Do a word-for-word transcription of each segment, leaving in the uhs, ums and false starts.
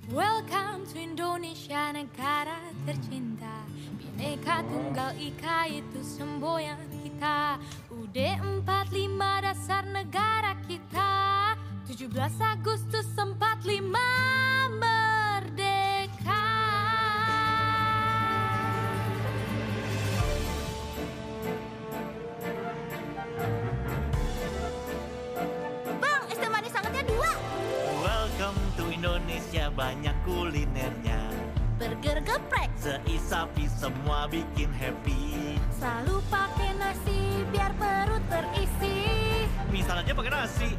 Welcome to Indonesia, negara tercinta. Bhinneka Tunggal Ika itu semboyan kita. U D empat puluh lima dasar negara kita. tujuh belas Agustus empat puluh lima merdeka. Bang, es teh manis sangatnya dua. Welcome to Indonesia, banyak kulinernya. Burger geprek, Seisapi semua bikin happy. selalu pakai nasi biar perut terisi. Misal aja pakai nasi.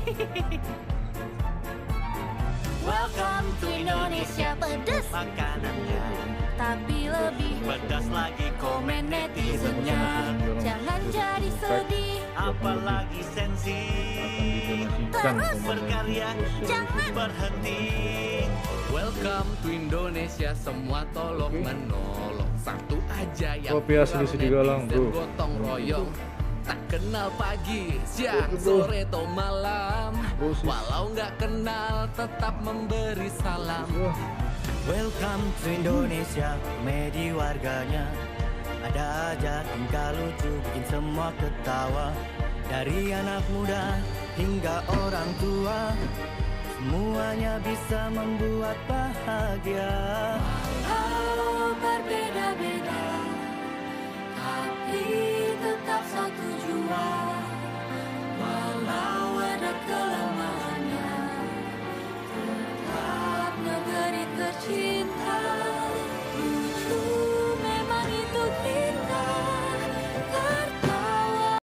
Welcome to Indonesia, pedes Makanannya tapi lebih pedas lagi, komen netizennya. Jangan jadi sedih, Apalagi sensi. terus Berkarya jangan berhenti. Welcome to Indonesia, semua tolong menolong. Satu aja yang Kopi asli kurang, Sedigalang, netizen bro. gotong royong. Tak kenal pagi, siang, sore, atau malam. Bro, sis. Walau nggak kenal, tetap memberi salam. Welcome to Indonesia, komedi warganya. Ada aja tingkah lucu, bikin semua ketawa. Dari anak muda hingga orang tua, semuanya bisa membuat bahagia. Walau berbeda-beda, tapi tetap satu jua.